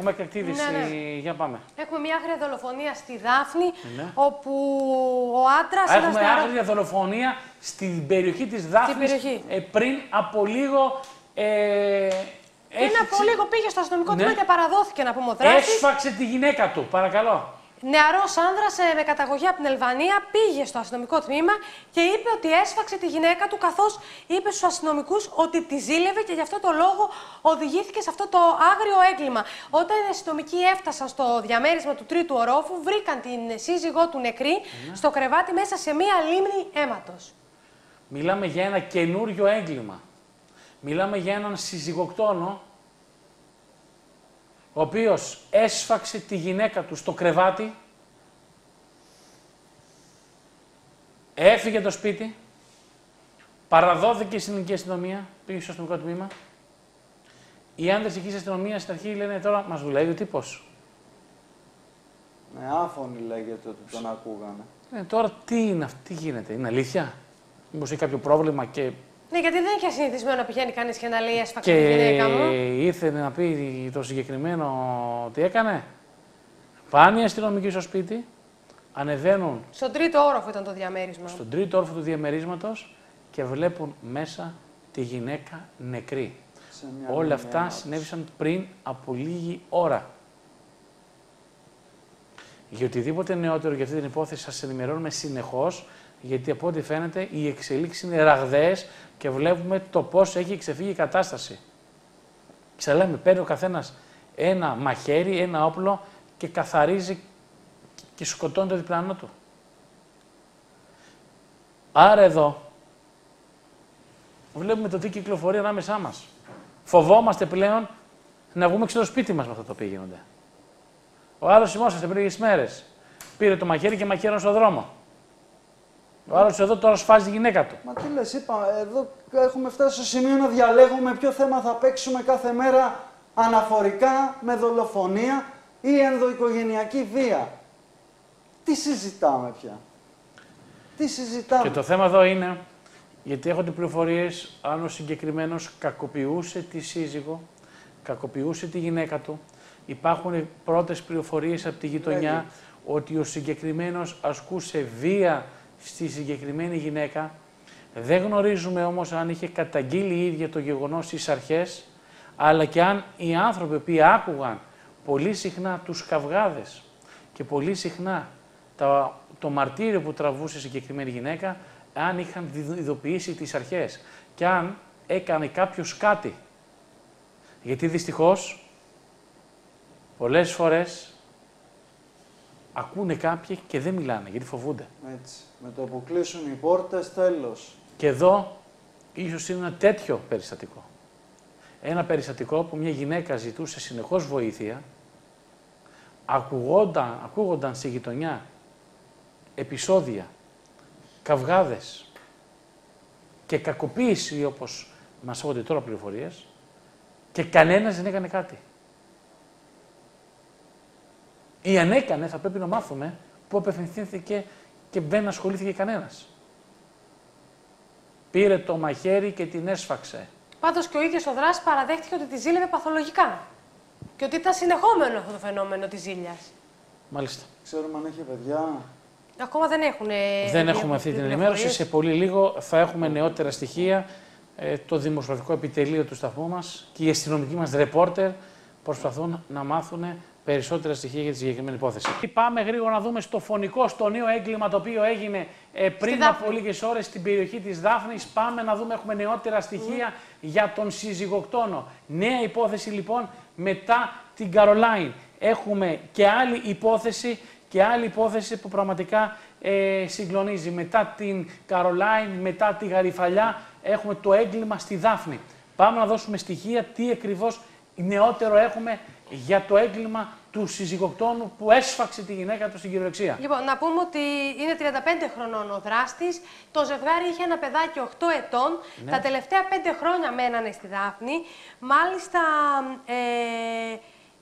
Έχουμε έκτακτη είδηση. Για πάμε. Έχουμε μια άγρια δολοφονία στη Δάφνη, Ναι. όπου ο άντρας... Έχουμε άγρια δολοφονία στην περιοχή της Δάφνης. Πριν από λίγο... Πριν από λίγο πήγε στο αστυνομικό τμήμα και παραδόθηκε, να πούμε, ο δράστης. Έσφαξε τη γυναίκα του, παρακαλώ. Νεαρός άνδρας με καταγωγή από την Ελβανία πήγε στο αστυνομικό τμήμα και είπε ότι έσφαξε τη γυναίκα του, καθώς είπε στους αστυνομικούς ότι τη ζήλευε και γι' αυτό το λόγο οδηγήθηκε σε αυτό το άγριο έγκλημα. Όταν οι αστυνομικοί έφτασαν στο διαμέρισμα του τρίτου ορόφου, βρήκαν την σύζυγό του νεκρή στο κρεβάτι μέσα σε μία λίμνη αίματος. Μιλάμε για ένα καινούριο έγκλημα. Μιλάμε για έναν συζυγοκτόνο, ο οποίος έσφαξε τη γυναίκα του στο κρεβάτι, έφυγε το σπίτι, παραδόθηκε στην ελληνική αστυνομία, πήγε στο αστυνομικό τμήμα. Οι άνδρες εκεί στην αστυνομία στην αρχή λένε τώρα μας δουλεύει ο τύπος. Ναι, άφωνοι λέγεται ότι τον ακούγανε. Τώρα τι είναι αυτό, τι γίνεται, είναι αλήθεια? Μήπως έχει κάποιο πρόβλημα και... Ναι, γιατί δεν είχε συνηθισμένο να πηγαίνει κανείς και να λέει έσφαξε τη γυναίκα μου. Και ήρθε να πει το συγκεκριμένο τι έκανε. Πάνε οι αστυνομικοί στο σπίτι, ανεβαίνουν... Στον τρίτο όροφο ήταν το διαμέρισμα. Στον τρίτο όροφο του διαμερίσματος και βλέπουν μέσα τη γυναίκα νεκρή. Όλα αυτά συνέβησαν πριν από λίγη ώρα. Για οτιδήποτε νεότερο για αυτή την υπόθεση σας ενημερώνουμε συνεχώς, γιατί από ό,τι φαίνεται οι εξελίξεις είναι ραγδαίες και βλέπουμε το πώς έχει ξεφύγει η κατάσταση. Ξαλέμε, παίρνει ο καθένας ένα μαχαίρι, ένα όπλο και καθαρίζει και σκοτώνει το διπλανό του. Άρα εδώ βλέπουμε το τι κυκλοφορεί ανάμεσά μας. Φοβόμαστε πλέον να βγούμε στο σπίτι μας με αυτό το οποίο γίνονται. Ο άλλος θυμόσαστε πριν λίγες μέρες. Πήρε το μαχαίρι και μαχαίρωνε στον δρόμο. Ο άλλος εδώ τώρα σφάζει τη γυναίκα του. Μα τι λες, είπα, εδώ έχουμε φτάσει στο σημείο να διαλέγουμε ποιο θέμα θα παίξουμε κάθε μέρα αναφορικά με δολοφονία ή ενδοοικογενειακή βία. Τι συζητάμε πια. Τι συζητάμε. Και το θέμα εδώ είναι, γιατί έχω πληροφορίες, αν ο συγκεκριμένος κακοποιούσε τη σύζυγο, κακοποιούσε τη γυναίκα του. Υπάρχουν πρώτες πληροφορίες από τη γειτονιά ότι ο συγκεκριμένος ασκούσε βία στη συγκεκριμένη γυναίκα. Δεν γνωρίζουμε όμως αν είχε καταγγείλει η ίδια το γεγονός στις αρχές, αλλά και αν οι άνθρωποι που άκουγαν πολύ συχνά τους καυγάδες και πολύ συχνά το μαρτύριο που τραβούσε η συγκεκριμένη γυναίκα, αν είχαν ειδοποιήσει τις αρχές και αν έκανε κάποιος κάτι. Γιατί δυστυχώς πολλές φορές ακούνε κάποιοι και δεν μιλάνε, γιατί φοβούνται. Έτσι. Με το που κλείσουν οι πόρτες, τέλος. Και εδώ ίσως είναι ένα τέτοιο περιστατικό. Ένα περιστατικό που μια γυναίκα ζητούσε συνεχώς βοήθεια, ακούγονταν στη γειτονιά επεισόδια, καυγάδες και κακοποίηση, όπως μας έρχονται τώρα πληροφορίες, και κανένας δεν έκανε κάτι. Ή αν έκανε, θα πρέπει να μάθουμε πού απευθυνθήκε και δεν ασχολήθηκε κανένας. Πήρε το μαχαίρι και την έσφαξε. Πάντως και ο ίδιος ο δράστης παραδέχτηκε ότι τη ζήλευε παθολογικά. Και ότι ήταν συνεχόμενο αυτό το φαινόμενο της ζήλιας. Μάλιστα. Ξέρουμε αν έχει παιδιά. Ακόμα δεν έχουν. Δεν έχουμε αυτή την ενημέρωση. Σε πολύ λίγο θα έχουμε νεότερα στοιχεία. Το δημοσιογραφικό επιτελείο του σταθμού μας και οι αστυνομικοί μας ρεπόρτερ προσπαθούν να μάθουν περισσότερα στοιχεία για τη συγκεκριμένη υπόθεση. Πάμε γρήγορα να δούμε στο φωνικό, στο νέο έγκλημα το οποίο έγινε πριν από λίγες ώρες στην περιοχή της Δάφνης. Πάμε να δούμε, έχουμε νεότερα στοιχεία για τον συζυγοκτόνο. Νέα υπόθεση λοιπόν μετά την Καρολάιν. Έχουμε και άλλη υπόθεση που πραγματικά συγκλονίζει. Μετά την Καρολάιν, μετά τη Γαριφαλιά, έχουμε το έγκλημα στη Δάφνη. Πάμε να δώσουμε στοιχεία τι ακριβώς νεότερο έχουμε για το έγκλημα του συζυγοκτόνου που έσφαξε τη γυναίκα του στην κυριολεξία. Λοιπόν, να πούμε ότι είναι 35 χρονών ο δράστης. Το ζευγάρι είχε ένα παιδάκι 8 ετών. Ναι. Τα τελευταία 5 χρόνια μένανε στη Δάφνη. Μάλιστα,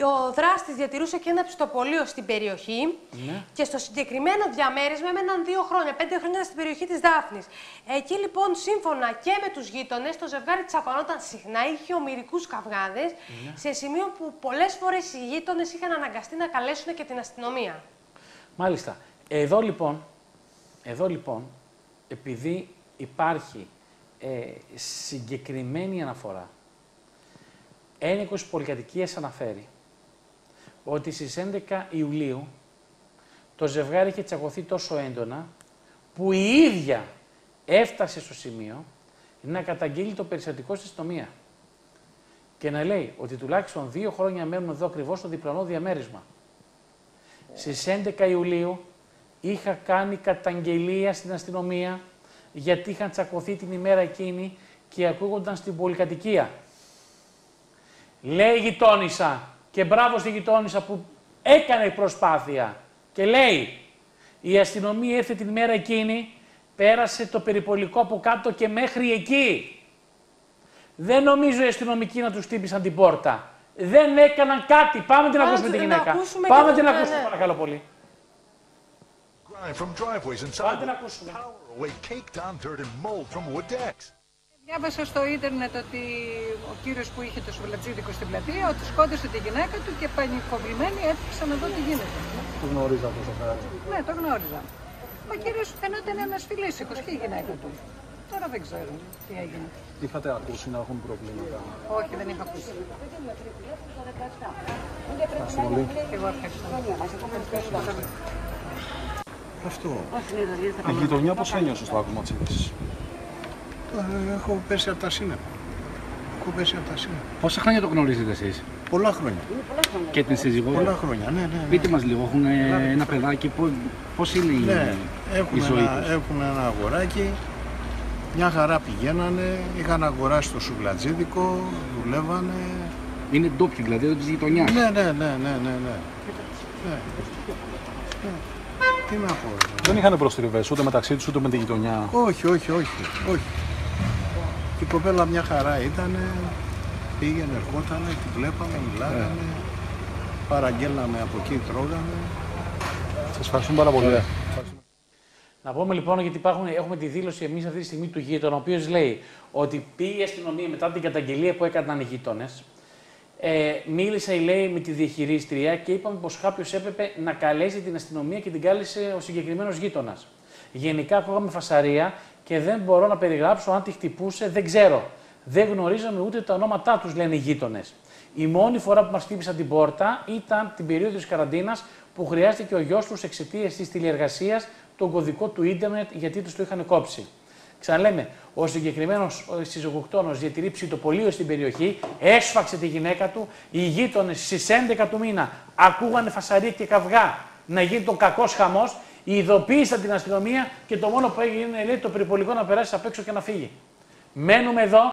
Ο δράστης διατηρούσε και ένα ψητοπολείο στην περιοχή και στο συγκεκριμένο διαμέρισμα έμεναν 2 χρόνια, 5 χρόνια στην περιοχή της Δάφνης. Εκεί λοιπόν, σύμφωνα και με τους γείτονες, το ζευγάρι τσακωνόταν συχνά, είχε ομηρικούς καυγάδες, σε σημείο που πολλές φορές οι γείτονες είχαν αναγκαστεί να καλέσουν και την αστυνομία. Μάλιστα. Εδώ λοιπόν, επειδή υπάρχει συγκεκριμένη αναφορά, ένικος πολυκατοικίας αναφέρει ότι στις 11 Ιουλίου το ζευγάρι είχε τσακωθεί τόσο έντονα που η ίδια έφτασε στο σημείο να καταγγείλει το περιστατικό στην αστυνομία και να λέει ότι τουλάχιστον 2 χρόνια μένουν εδώ ακριβώς στο διπλανό διαμέρισμα. Στις 11 Ιουλίου είχα κάνει καταγγελία στην αστυνομία γιατί είχαν τσακωθεί την ημέρα εκείνη και ακούγονταν στην πολυκατοικία. Λέει η γειτόνισσα και μπράβο στη γειτόνισσα που έκανε προσπάθεια και λέει η αστυνομία ήρθε την ημέρα εκείνη, πέρασε το περιπολικό από κάτω και μέχρι εκεί. Δεν νομίζω οι αστυνομικοί να τους χτύπησαν την πόρτα. Δεν έκαναν κάτι. Πάμε την ακούσουμε τη γυναίκα. Πάμε την ακούσουμε παρακαλώ πολύ. Πάμε την ακούσουμε. Διάβασα στο ίντερνετ ότι ο κύριος που είχε το σουβλατζίδικο στην πλατεία, ότι σκότωσε τη γυναίκα του και πανικοβλημένη έφτιαξα να δω τι γίνεται. Το γνώριζα αυτό το πράγμα. Ναι, το γνώριζα. Ο κύριος φαινόταν ένας φιλήσικος και η γυναίκα του. Τώρα δεν ξέρω τι έγινε. Είχατε ακούσει να έχουν προβλήματα? Όχι, δεν είχα ακούσει. Και εγώ ευχαριστώ. Αυτό. Η γειτονιά πώς ένιωσε στο άκουμα της είδησης? Έχω πέσει από τα σύννεφα. Πόσα χρόνια το γνωρίζετε εσείς? Πολλά χρόνια. Και την σύζυγό? Πολλά χρόνια, ναι. Πείτε μας λίγο, έχουν ένα παιδάκι, πώς είναι η ζωή τους? Έχουν ένα αγοράκι, μια χαρά πηγαίνανε, είχαν αγοράσει το σουβλατζίδικο, δουλεύανε. Είναι ντόπιοι δηλαδή, εδώ της γειτονιάς? Ναι. Τι να πω. Δεν είχαν προστριβές ούτε μεταξύ τους ούτε με τη γειτονιά? Όχι. Η κοπέλα μια χαρά ήτανε, πήγαινε, ερχότανε, τη βλέπαμε, μιλάγανε, παραγγέλναμε από εκεί, τρώγαμε. Σας ευχαριστούμε πάρα πολύ. Να πούμε λοιπόν, γιατί έχουμε τη δήλωση εμείς αυτή τη στιγμή του γείτονα, ο οποίος λέει ότι πήγε η αστυνομία μετά την καταγγελία που έκαναν οι γείτονες. Μίλησε, λέει, με τη διαχειρίστρια και είπαμε πως κάποιος έπρεπε να καλέσει την αστυνομία και την κάλεσε ο συγκεκριμένος γείτονας. Γενικά ακούγαμε φασαρία και δεν μπορώ να περιγράψω αν τη χτυπούσε, δεν ξέρω. Δεν γνωρίζαμε ούτε τα ονόματά τους, λένε οι γείτονες. Η μόνη φορά που μας χτύπησαν την πόρτα ήταν την περίοδο της καραντίνας που χρειάστηκε ο γιος τους εξαιτίας της τηλεεργασίας τον κωδικό του ίντερνετ γιατί τους το είχαν κόψει. Ξαναλέμε, ο συγκεκριμένος συζυγοκτόνος διατηρεί ψητοπολείο στην περιοχή, έσφαξε τη γυναίκα του, οι γείτονες στις 11 του μήνα ακούγανε φασαρία και καυγά να γίνει τον κακός χαμός, ειδοποίησαν την αστυνομία και το μόνο που έγινε, λέει, το περιπολικό να περάσει απ' έξω και να φύγει. Μένουμε εδώ.